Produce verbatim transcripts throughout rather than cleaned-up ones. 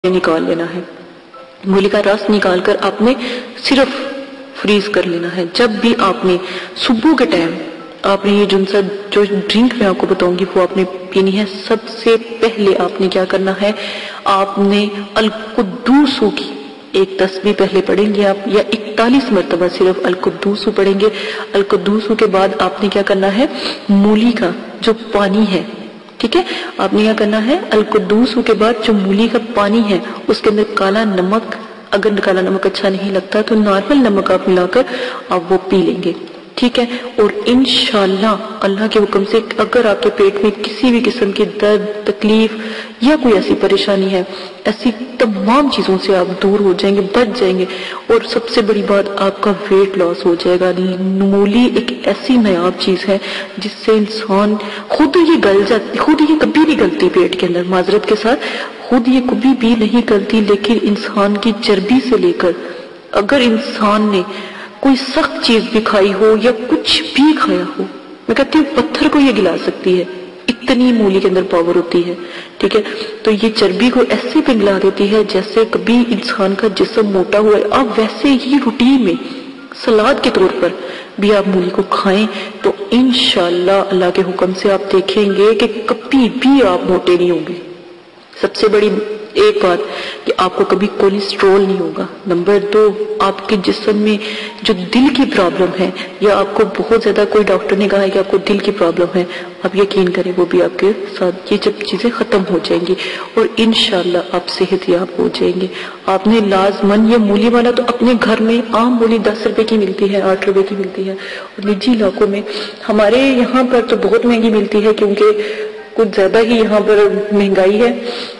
نکال لینا ہے، مولی کا رس نکال کر آپ نے صرف فریز کر لینا ہے۔ جب بھی آپ نے صبح کے ٹائم آپ نے یہ جن سا جو ڈرنک میں آپ کو بتاؤں گی وہ آپ نے پینی ہے، سب سے پہلے آپ نے کیا کرنا ہے، آپ نے القدوسو کی ایک تسبیح پہلے پڑھیں گے آپ، یا اکتالیس مرتبہ صرف القدوسو پڑھیں گے۔ القدوسو کے بعد آپ نے کیا کرنا ہے، مولی کا جو پانی ہے، ٹھیک ہے، آپ نے کیا کرنا ہے، القدوسو کے بعد جو مولی کا پانی ہے اس کے اندر کالا نمک، اگر کالا نمک اچھا نہیں لگتا تو نارمل نمک آپ ملا کر آپ وہ پی لیں گے، ٹھیک ہے۔ اور انشاءاللہ اللہ کے حکم سے اگر آپ کے پیٹ میں کسی بھی قسم کی درد، تکلیف یا کوئی ایسی پریشانی ہے، ایسی تمام چیزوں سے آپ دور ہو جائیں گے، بچ جائیں گے، اور سب سے بڑی بات آپ کا ویٹ لاس ہو جائے گا۔ مولی ایک ایسی نایاب چیز ہے جس سے انسان خود یہ گل جاتی، خود یہ کبھی نہیں گلتی پیٹ کے اندر، معذرت کے ساتھ خود یہ کبھی بھی نہیں گلتی، لیکن انسان کی چربی سے لے کر اگر انسان نے کوئی سخت چیز بھی کھائی ہو یا کچھ بھی کھایا ہو، میں کہتی ہوں پتھر کو یہ گلا سکتی ہے، اتنی مولی کے اندر پاور ہوتی ہے، ٹھیک ہے۔ تو یہ چربی کو ایسے پگھلا دیتی ہے جیسے کبھی انسان کا جسم موٹا ہوا ہے، آپ ویسے ہی روٹین میں سلاد کے طور پر بھی آپ مولی کو کھائیں تو انشاءاللہ اللہ کے حکم سے آپ دیکھیں گے کہ کبھی بھی آپ موٹے نہیں ہوں گے۔ سب سے بڑی ایک بات کہ آپ کو کبھی کولیسٹرول نہیں ہوگا۔ نمبر دو، آپ کے جسم میں جو دل کی پرابلم ہے یا آپ کو بہت زیادہ کوئی ڈاکٹر نے کہا ہے کہ آپ کو دل کی پرابلم ہے، آپ یقین کریں وہ بھی آپ کے ساتھ یہ جب چیزیں ختم ہو جائیں گی اور انشاءاللہ آپ صحت یاب ہو جائیں گے۔ آپ نے لازمن یہ مولی والا تو اپنے گھر میں عام مولی دس روپے کی ملتی ہے، آٹھ روپے کی ملتی ہے، اور نجی علاقوں میں ہمارے یہاں پر تو بہت مہنگی ملتی ہے کیونکہ کچھ زیادہ ہی یہاں پر مہنگائی ہے،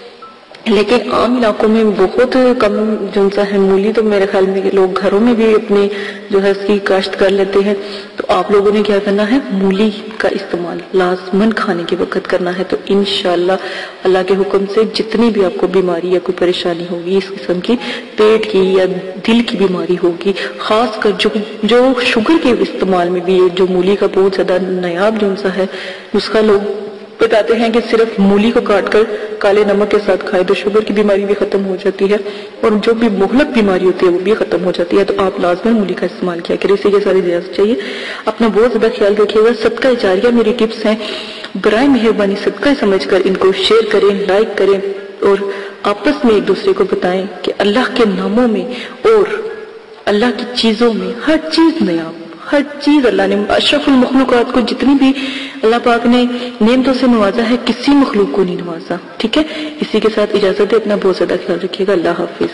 لیکن عام علاقوں میں بہت کم جو سا ہے مولی، تو میرے خیال میں لوگ گھروں میں بھی اپنے جو ہے اس کی کاشت کر لیتے ہیں۔ تو آپ لوگوں نے کیا کرنا ہے، مولی کا استعمال لازمن کھانے کے وقت کرنا ہے، تو انشاءاللہ اللہ کے حکم سے جتنی بھی آپ کو بیماری یا کوئی پریشانی ہوگی اس قسم کی، پیٹ کی یا دل کی بیماری ہوگی، خاص کر جو جو شوگر کے استعمال میں بھی جو مولی کا بہت زیادہ نایاب جو سا ہے نسخہ لوگ بتاتے ہیں کہ صرف مولی کو کاٹ کر کالے نمک کے ساتھ کھائے تو شوگر کی بیماری بھی ختم ہو جاتی ہے، اور جو بھی مہلک بیماری ہوتی ہے وہ بھی ختم ہو جاتی ہے۔ تو آپ لازماً مولی کا استعمال کیا کریں، اسی کے ساری اجازت چاہیے، اپنا بہت زیادہ خیال رکھیے گا۔ صدقہ جاریہ میری ٹپس ہیں، برائے مہربانی صدقہ سمجھ کر ان کو شیئر کریں، لائک کریں، اور آپس میں ایک دوسرے کو بتائیں کہ اللہ کے ناموں میں اور اللہ کی چیزوں میں ہر چیز نیاب، ہر چیز اللہ نے اشرف المخلوقات کو جتنی بھی اللہ پاک نے نعمتوں سے نوازا ہے کسی مخلوق کو نہیں نوازا، ٹھیک ہے۔ اسی کے ساتھ اجازت ہے، اپنا بہت زیادہ خیال رکھیے گا، اللہ حافظ۔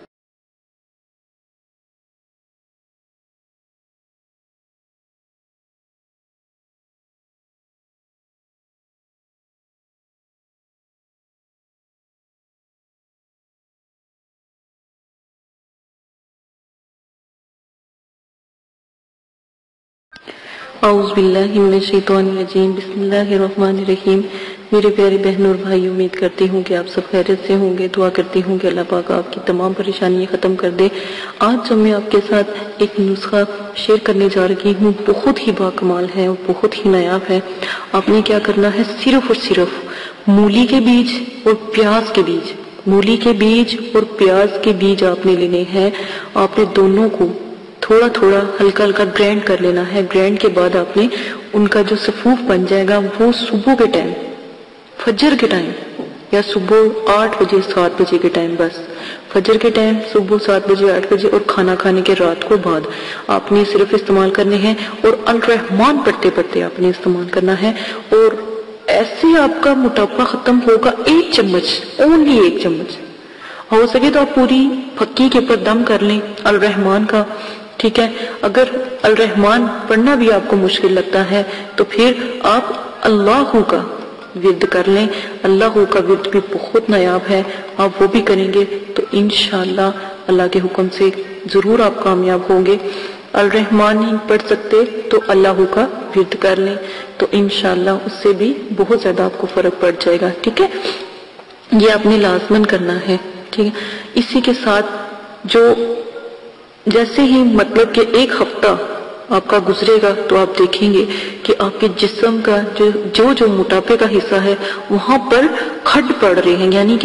اعوذ باللہ من الشیطان الرجیم، بسم اللہ الرحمن الرحیم۔ میرے پیارے بہنوں اور بھائی، امید کرتی ہوں کہ آپ سب خیریت سے ہوں گے، دعا کرتی ہوں کہ اللہ پاک آپ کی تمام پریشانیاں ختم کر دے۔ آج جو میں آپ کے ساتھ ایک نسخہ شیئر کرنے جا رہی ہوں بہت ہی باکمال ہے اور بہت ہی نایاب ہے۔ آپ نے کیا کرنا ہے، صرف اور صرف مولی کے بیج اور پیاز کے بیج، مولی کے بیج اور پیاز کے بیج آپ نے لینے ہیں۔ آپ نے دونوں کو تھوڑا تھوڑا ہلکا ہلکا گرینڈ کر لینا ہے۔ گرینڈ کے بعد آپ نے ان کا جو صفوف بن جائے گا وہ صبح کے ٹائم، فجر کے ٹائم، یا صبح آٹھ بجے سات بجے کے ٹائم، بس فجر کے ٹائم صبح سات بجے آٹھ بجے اور کھانا کھانے کے رات کو بعد آپ نے صرف استعمال کرنے ہیں، اور الرحمن پڑھتے پڑھتے آپ نے استعمال کرنا ہے، اور ایسے آپ کا موٹاپا ختم ہوگا۔ ایک چمچ، اونلی ایک چمچ، ہو سکے تو آپ پوری پھکی کے اوپر دم کر لیں الرحمن کا، ٹھیک ہے۔ اگر الرحمن پڑھنا بھی آپ کو مشکل لگتا ہے تو پھر آپ اللہ کا ورد کر لیں۔ اللہ کا ورد بھی بہت نایاب ہے، آپ وہ بھی کریں گے تو انشاءاللہ اللہ کے حکم سے ضرور آپ کامیاب ہوں گے۔ الرحمن نہیں پڑھ سکتے تو اللہ کا ورد کر لیں تو انشاءاللہ اس سے بھی بہت زیادہ آپ کو فرق پڑ جائے گا، ٹھیک ہے۔ یہ آپ نے لازمن کرنا ہے، ٹھیک ہے۔ اسی کے ساتھ جو جیسے ہی مطلب کہ ایک ہفتہ آپ کا گزرے گا تو آپ دیکھیں گے کہ آپ کے جسم کا جو جو جو موٹاپے کا حصہ ہے وہاں پر کھڈ پڑ رہے ہیں، یعنی کہ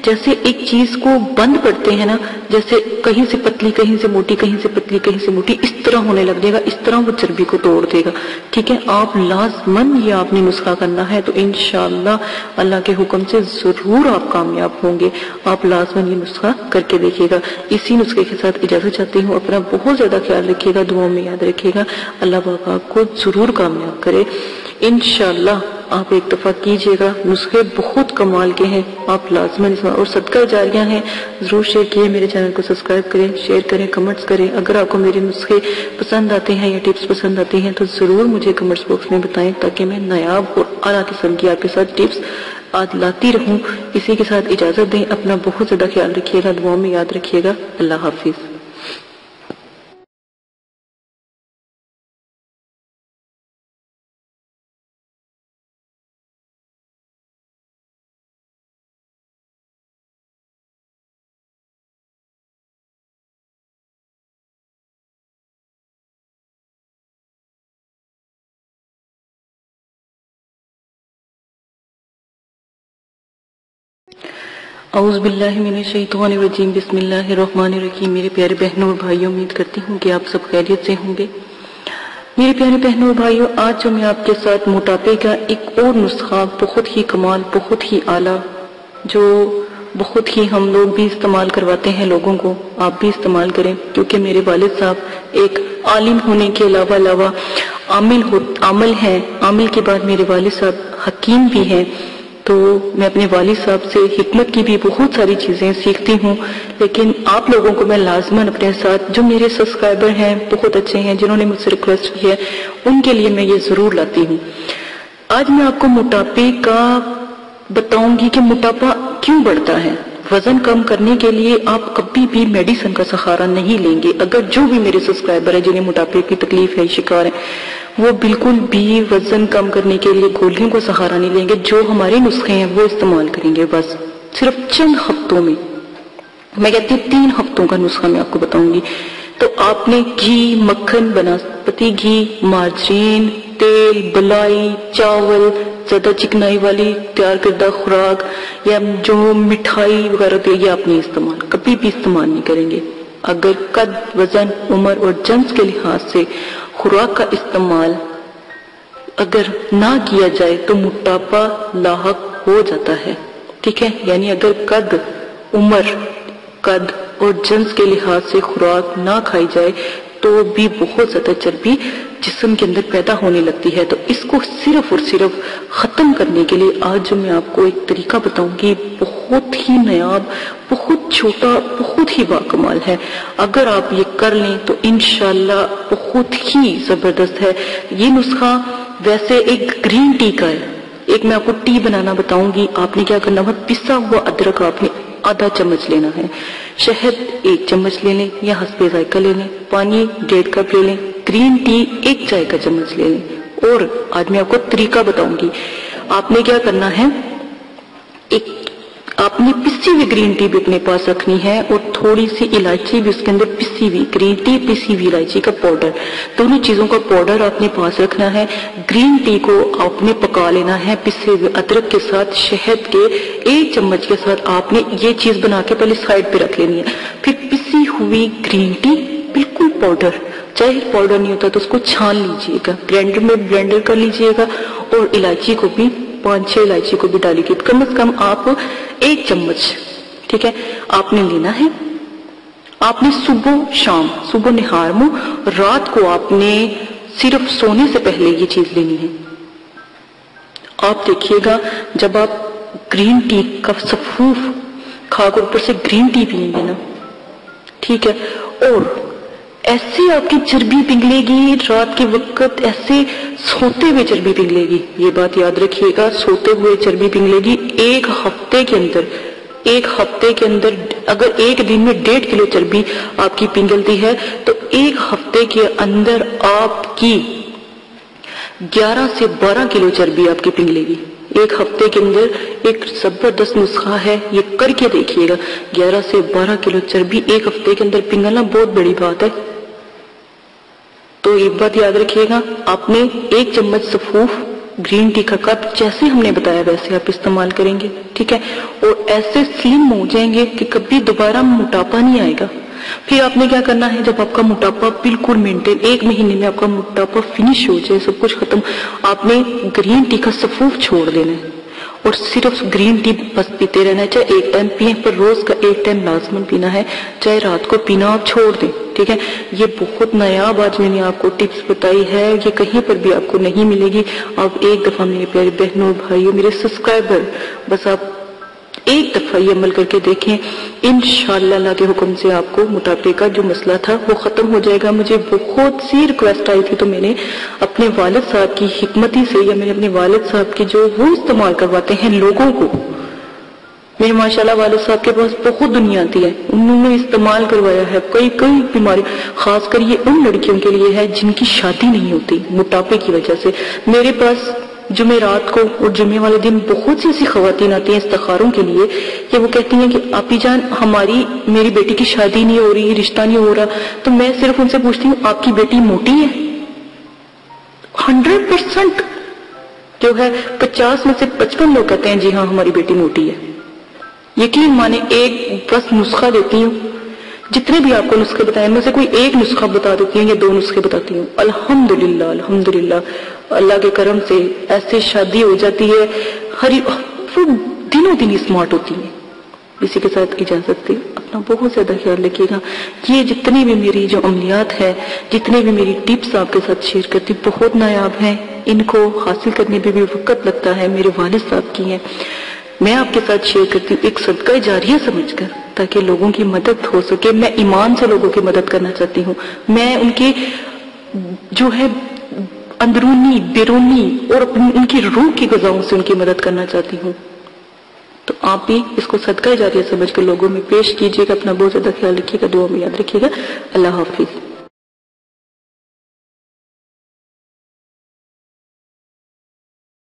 جیسے ایک چیز کو بند پڑتے ہیں نا، جیسے کہیں سے پتلی کہیں سے موٹی کہیں سے پتلی کہیں سے موٹی اس طرح ہونے لگ جائے گا، اس طرح وہ چربی کو توڑ دے گا. ٹھیک ہے، آپ لازماً یہ آپ نے نسخہ کرنا ہے، تو انشاءاللہ اللہ کے حکم سے ضرور آپ کامیاب ہوں گے. آپ لازماً یہ نسخہ کر کے دیکھیے گا. اسی نسخے کے ساتھ اجازت چاہتی ہوں. اپنا بہت زیادہ خیال رکھیے گا، دعاؤں میں یاد رکھیے گا. اللہ پاک آپ کو ضرور کامیاب کرے انشاءاللہ. آپ ایک دفعہ کیجئے گا، نسخے بہت کمال کے ہیں، آپ لازماً. اور صدقہ جاریہ ہیں، ضرور شیئر کیے، میرے چینل کو سبسکرائب کریں، شیئر کریں، کمنٹس کریں. اگر آپ کو میرے نسخے پسند آتے ہیں یا ٹپس پسند آتے ہیں تو ضرور مجھے کمنٹس باکس میں بتائیں، تاکہ میں نایاب اور اعلیٰ قسم کی آپ کے ساتھ ٹپس آج لاتی رہوں. اسی کے ساتھ اجازت دیں. اپنا بہت زیادہ خیال رکھیے گا، دعاؤں میں یاد رکھیے گا. اللہ حافظ. اعوذ باللہ من الشیطان الرجیم. بسم اللہ الرحمن الرحیم. میرے پیارے بہنوں اور بھائیوں، امید کرتی ہوں کہ آپ سب خیریت سے ہوں گے. میرے پیارے بہنوں اور بھائیوں، آج جو میں آپ کے ساتھ موٹاپے کا ایک اور نسخہ، بہت ہی کمال، بہت ہی اعلیٰ، جو بہت ہی ہم لوگ بھی استعمال کرواتے ہیں لوگوں کو، آپ بھی استعمال کریں. کیونکہ میرے والد صاحب ایک عالم ہونے کے علاوہ علاوہ عامل ہو عامل ہیں. عامل کے بعد میرے والد صاحب حکیم بھی ہیں. تو میں اپنے والد صاحب سے حکمت کی بھی بہت ساری چیزیں سیکھتی ہوں. لیکن آپ لوگوں کو میں لازماً اپنے ساتھ، جو میرے سبسکرائبر ہیں بہت اچھے ہیں، جنہوں نے مجھ سے ریکویسٹ کی ہے، ان کے لیے میں یہ ضرور لاتی ہوں. آج میں آپ کو موٹاپے کا بتاؤں گی کہ موٹاپا کیوں بڑھتا ہے. وزن کم کرنے کے لیے آپ کبھی بھی میڈیسن کا سہارا نہیں لیں گے. اگر جو بھی میرے سبسکرائبر ہیں جنہیں موٹاپے کی تکلیف ہے، شکار ہیں، وہ بالکل بھی وزن کم کرنے کے لیے گولیوں کا سہارا نہیں لیں گے. جو ہمارے نسخے ہیں وہ استعمال کریں گے. بس صرف چند ہفتوں میں، میں کہتی ہوں تین ہفتوں کا نسخہ میں آپ کو بتاؤں گی. تو آپ نے گھی، مکھن، بناسپتی گھی، مارجرین، تیل، بلائی، چاول، زیادہ چکنائی والی تیار کردہ خوراک یا جو مٹھائی وغیرہ ہوتی ہے، یہ آپ نہیں استعمال، کبھی بھی استعمال نہیں کریں گے. اگر قد، وزن، عمر اور جنس کے لحاظ سے خوراک کا استعمال اگر نہ کیا جائے تو موٹاپا لاحق ہو جاتا ہے. ٹھیک ہے، یعنی اگر قد، عمر، قد اور جنس کے لحاظ سے خوراک نہ کھائی جائے تو بھی بہت زیادہ چربی جسم کے اندر پیدا ہونے لگتی ہے. تو اس کو صرف اور صرف ختم کرنے کے لیے آج جو میں آپ کو ایک طریقہ بتاؤں گی، بہت ہی نایاب، بہت چھوٹا، بہت ہی باکمال ہے. اگر آپ یہ کر لیں تو انشاءاللہ بہت ہی زبردست ہے. یہ نسخہ ویسے ایک گرین ٹی کا ہے. ایک میں آپ کو ٹی بنانا بتاؤں گی. آپ نے کیا کرنا ہے، پسا ہوا ادرک آپ نے آدھا چمچ لینا ہے، شہد ایک چمچ لے لیں یا حسب ذائقہ لے لیں، پانی ڈیڑھ کپ لے لیں، گرین ٹی ایک چائے کا چمچ لے لیں. اور آج میں آپ کو طریقہ بتاؤں گی. آپ نے کیا کرنا ہے، ایک آپ نے پسی ہوئی گرین ٹی بھی اپنے پاس رکھنی ہے اور تھوڑی سی الائچی بھی اس کے اندر، پسی ہوئی گرین ٹی، پسی ہوئی الائچی کا پاؤڈر، دونوں چیزوں کا پاؤڈر آپ نے پاس رکھنا ہے. گرین ٹی کو آپ نے پکا لینا ہے پسے ہوئے ادرک کے ساتھ، شہد کے ایک چمچ کے ساتھ. آپ نے یہ چیز بنا کے پہلے سائڈ پہ رکھ لینی ہے. پھر پسی ہوئی گرین ٹی بالکل پاؤڈر، چاہے پاؤڈر نہیں ہوتا تو اس کو چھان لیجئے گا، بلینڈر میں بلینڈر کر لیجئے گا. اور الائچی کو بھی، پانچ چھ الائچی کو بھی ڈالی گی، کم از کم آپ ایک چمچ. ٹھیک ہے، آپ نے لینا ہے. آپ نے صبح شام، صبح نہار منہ، رات کو آپ نے صرف سونے سے پہلے یہ چیز لینی ہے. آپ دیکھیے گا جب آپ گرین ٹی کا سفوف کھا کر اوپر سے گرین ٹی پیئیں گے نا، ٹھیک ہے، اور ایسے آپ کی چربی پگھلے گی رات کے وقت، ایسے سوتے ہوئے چربی پگھلے گی. یہ بات یاد رکھیے گا، سوتے ہوئے چربی پگھلے گی. ایک ہفتے کے اندر، ایک ہفتے کے اندر اگر ایک دن میں ڈیڑھ کلو چربی آپ کی پگھلتی ہے تو ایک ہفتے کے اندر آپ کی گیارہ سے بارہ کلو چربی آپ کی پگھلے گی. ایک ہفتے کے اندر ایک زبردست نسخہ ہے، یہ کر کے دیکھیے گا. گیارہ سے بارہ کلو چربی ایک ہفتے کے اندر پگھلنا بہت بڑی بات ہے. تو ایک بات یاد رکھیے گا، آپ نے ایک چمچ سفوف گرین ٹی کا کپ جیسے ہم نے بتایا ویسے آپ استعمال کریں گے، ٹھیک ہے، اور ایسے سلم ہو جائیں گے کہ کبھی دوبارہ موٹاپا نہیں آئے گا۔ پھر آپ نے کیا کرنا ہے، جب آپ کا موٹاپا بالکل مینٹین، ایک مہینے میں آپ کا موٹاپا فنش ہو جائے، سب کچھ ختم، آپ نے گرین ٹی کا سفوف چھوڑ دینا ہے اور صرف گرین ٹی بس پیتے رہنا ہے، چاہے ایک ٹائم پئیں پر روز کا ایک ٹائم لازمن پینا ہے، چاہے رات کو پینا آپ چھوڑ دیں، ٹھیک ہے۔ یہ بہت نایاب آج میں نے آپ کو ٹپس بتائی ہے، یہ کہیں پر بھی آپ کو نہیں ملے گی۔ آپ ایک دفعہ میرے پیارے بہنوں بھائیوں میرے سبسکرائبر، بس آپ ایک دفعہ یہ عمل کر کے دیکھیں، انشاءاللہ اللہ کے حکم سے آپ کو موٹاپے کا جو مسئلہ تھا وہ ختم ہو جائے گا۔ مجھے بہت سی ریکویسٹ آئی تھی تو میں نے اپنے والد صاحب کی حکمتی سے، یا میں نے اپنے والد صاحب کی جو وہ استعمال کرواتے ہیں لوگوں کو، میرے ماشاءاللہ والد صاحب کے پاس بہت دنیا آتی ہے، انہوں نے استعمال کروایا ہے کئی کئی بیماری، خاص کر یہ ان لڑکیوں کے لیے ہے جن کی شادی نہیں ہوتی موٹاپے کی وجہ سے۔ میرے پاس جمعرات کو اور جمعے والے دن بہت سی ایسی خواتین آتی ہیں استخاروں کے لیے کہ وہ کہتی ہیں کہ آپی جان ہماری میری بیٹی کی شادی نہیں ہو رہی، رشتہ نہیں ہو رہا، تو میں صرف ان سے پوچھتی ہوں آپ کی بیٹی موٹی ہے؟ ہنڈریڈ پرسینٹ جو ہے پچاس میں سے پچپن لوگ کہتے ہیں جی ہاں ہماری بیٹی موٹی ہے۔ یقین مانے ایک بس نسخہ دیتی ہوں، جتنے بھی آپ کو نسخے بتائیں میں سے کوئی ایک نسخہ بتا دیتی ہوں یا دو نسخے بتاتی ہوں، الحمدللہ الحمدللہ اللہ کے کرم سے ایسے شادی ہو جاتی ہے، ہر وہ دنوں دن اسمارٹ ہوتی ہے۔ اسی کے ساتھ اجازت دے، اپنا بہت زیادہ خیال رکھیے گا۔ یہ جتنی بھی میری جو عملیات ہے، جتنے بھی میری ٹپس آپ کے ساتھ شیئر کرتی بہت نایاب ہیں، ان کو حاصل کرنے میں بھی وقت لگتا ہے، میرے والد صاحب کی ہیں، میں آپ کے ساتھ شیئر کرتی ہوں ایک صدقہ جاریہ سمجھ کر، تاکہ لوگوں کی مدد ہو سکے۔ میں ایمان سے لوگوں کی مدد کرنا چاہتی ہوں، میں ان کی جو ہے اندرونی بیرونی اور ان کی روح کی غذاؤں سے ان کی مدد کرنا چاہتی ہوں۔ تو آپ بھی اس کو صدقہ جاریہ سمجھ کر لوگوں میں پیش کیجیے گا۔ اپنا بہت زیادہ خیال رکھیے گا، دعا میں یاد رکھیے گا۔ اللہ حافظ۔